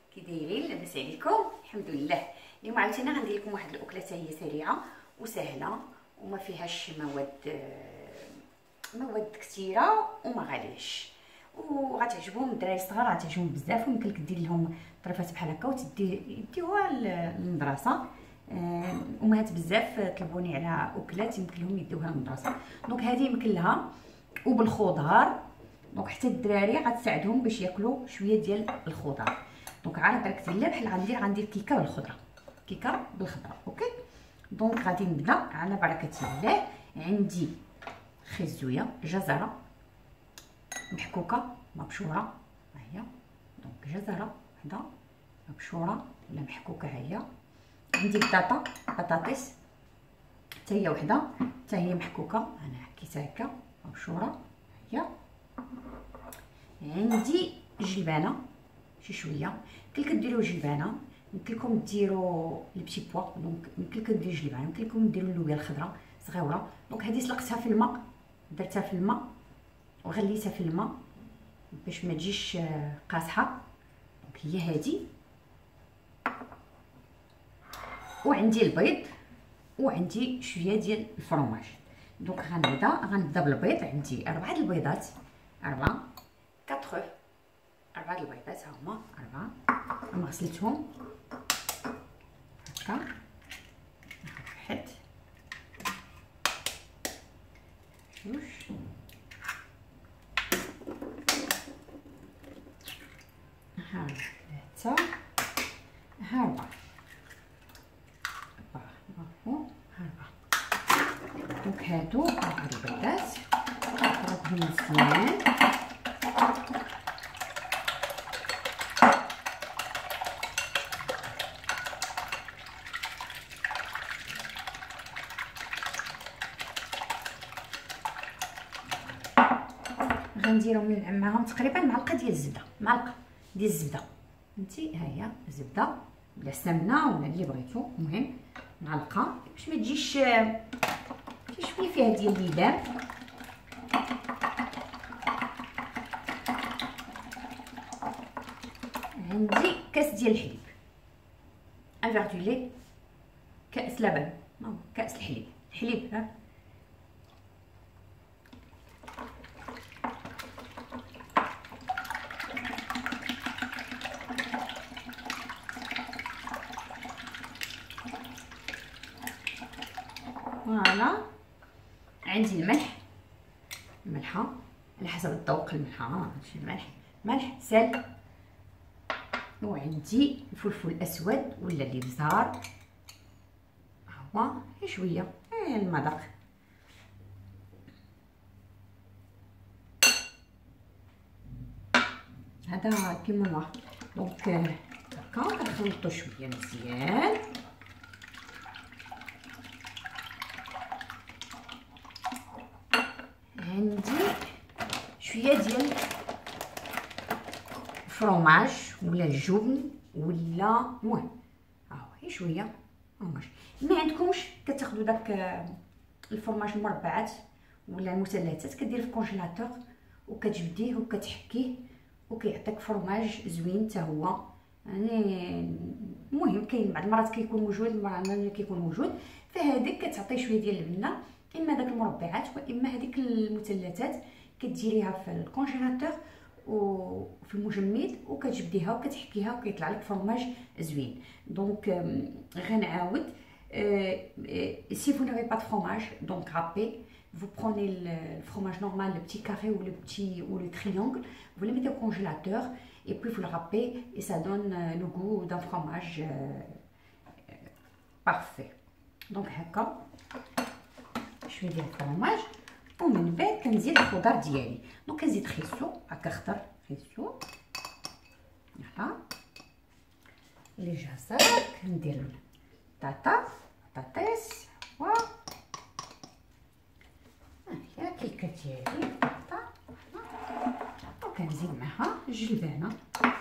كي دايرين؟ لاباس عليكم؟ الحمد لله. اليوم عاوتاني غندير لكم واحد الاكله حتى هي سريعه وسهله وما فيهاش مواد كثيره وما غاليش، وغتعجبهم الدراري الصغار، غتعجبهم بزاف. ويمكن لك دير لهم طريفات بحال هكا وتديوها للمدرسه. امهات بزاف طلبوني على اكلات يمكن لهم يديوها للمدرسه، دونك هذه يمكن لها وبالخضار. دونك حتى الدراري غتساعدهم باش ياكلوا شويه ديال الخضار. دونك عاد دركت لا بحال غندير كيكه بالخضره، كيكه بالخضره. اوكي، دونك غادي نبدا على بركه الله. عندي خيزويه، جزره محكوكه مبشوره، ها هي. دونك جزره وحده مبشوره ولا محكوكه، ها هي. عندي بطاطس حتى هي وحده، حتى هي محكوكه، انا حكيتها هكا مبشوره، ها هي. عندي جلبانه شي شويه، يمكن لكم ديروا جلبانه، يمكن لكم ديروا البتي بوا، دونك يمكن لكم ديروا جلبانه، يمكن لكم ديروا اللوبيا الخضراء صغيره. دونك هذه سلقتها في الماء، درتها في الماء وغليتها في الماء باش ما تجيش قاصحه. دونك هي هذه. وعندي البيض وعندي شويه ديال الفرماج. دونك غنبدا بالبيض. عندي 4 البيضات، 4 البيضات، ها هما 4. غسلتهم هكا، واحد، جوج، ها 3، ها 4. دونك هادو 4 البيضات نخرجهم مزيان. غنديرهم معاهم تقريبا معلقه ديال الزبده، معلقه ديال الزبده، فهمتي؟ ها هي الزبده ولا سمنه ولا اللي بغيتو، المهم معلقه باش ما تجيش شويه فيها ديال اللبان. عندي كاس ديال الحليب، ان فيغ دو لي، كاس لبن، كاس الحليب، ها. فوالا. عندي الملحه على حسب الذوق، الملحه ماشي ملح سال. وعندي الفلفل الاسود ولا الابزار، هو شويه المذاق. هذا كيما دونك هكا كنخلطو شويه مزيان. عندي شويه ديال الفرماج ولا الجبن ولا المهم ها هو شويه فرماج. ما عندكمش كتاخذوا داك الفرماج المربعات ولا المثلثات، كدير في الكونجيلاتور وكتجبديه وكتحكيه وكيعطيك فرماج زوين حتى هو. يعني المهم كاين بعض المرات كيكون موجود، بعض المرات ما كيكون موجود، فهذيك كتعطي شويه ديال البنه، اما داك المربعات واما هذيك المثلثات كديريها في الكونجيلاتور وفي المجمد وكتجبديها وكتحكيها وكيطلع لك فرماج زوين. دونك غنعاود، si vous n'avez pas de fromage, donc râpé, vous prenez le fromage normal, le petit carré ou le triangle, vous le mettez au congélateur et puis vous le râpez et ça donne le goût d'un fromage parfait. Donc هكا شويه ديال الفرماج، ومن بعد كنزيد الخضر ديالي. دونك كنزيد خيسو هكا خضر، خيسو هكا لي جزر، كندير بطاطس و ها هي كيكه ديالي بطاطا، وكنزيد معها الجلبانه،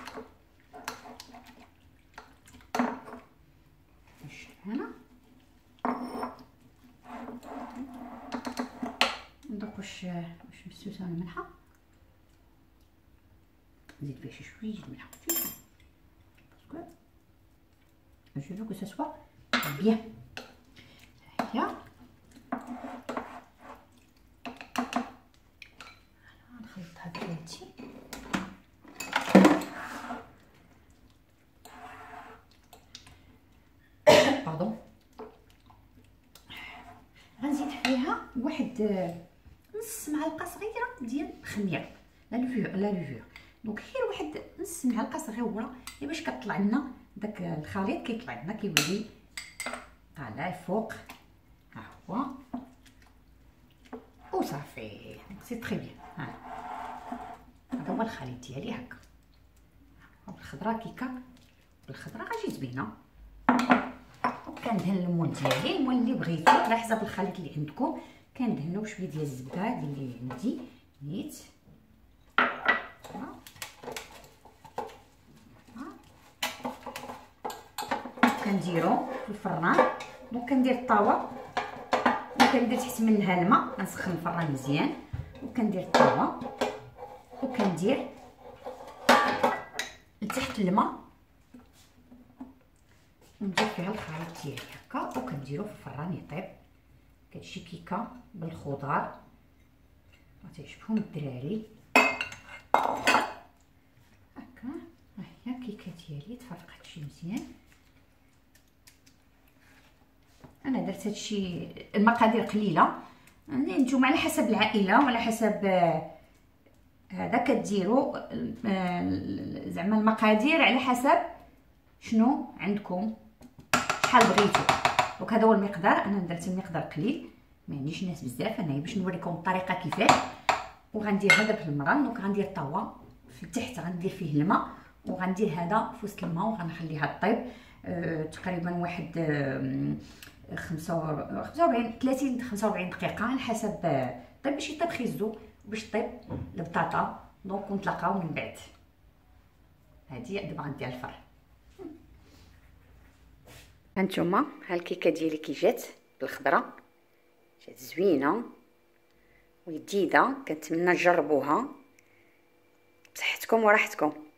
ندوق واش مسوسه الملحه، نزيد فيها شويه الملحه، je veux que ça soit bien. هيا نخلطها بلاتي. باردون. غنزيد فيها واحد نص معلقه صغيره ديال الخميره لا لوفور. دونك غير واحد نص معلقه صغيره باش كطلع لنا داك الخليط، كيطلع لنا كيولي طالع الفوق. ها هو وصافي سي تري بيان. هذا هو الخليط ديالي هكا. بالخضره كيكه، بالخضره غتجي زوينه. وكندهن المول ديالي، المول اللي بغيتو على حسب الخليط اللي عندكم. كندهنو بشويه ديال الزبده اللي عندي نيت. كنديرو في الفران. دونك كندير الطاوه وكندير تحت منها الماء، كنسخن الفران مزيان وكندير الطاوه وكندير لتحت الماء وندير فيها الخليط ديالي هكا وكنديرو في الفران يطيب. كتجي كيكه بالخضار غتعجبهم الدراري هكا. ها هي الكيكه ديالي تفرقات شي مزيان. انا درت هادشي المقادير قليله، نتوما على حسب العائله وعلى حسب هذا كديروا زعما المقادير على حسب شنو عندكم شحال بغيتو. دونك هذا هو المقدار. انا درت المقدار قليل، ما عنديش ناس بزاف انا باش نوريكم الطريقه كيفاش. وغندير هذا في المران. دونك غندير الطاوه في التحت غندير فيه الماء وغندير هذا في وسط الماء وغنخليها طيب تقريبا واحد 30 45 دقيقه على حسب طيب باش يطيب خيزو باش طيب البطاطا. دونك نتلاقاو من بعد. هذه دابا غندير الفرن. هانتوما ها الكيكه ديالي كي جات بالخضره، جات زوينه ولذيذه. كنتمنى تجربوها بصحتكم وراحتكم.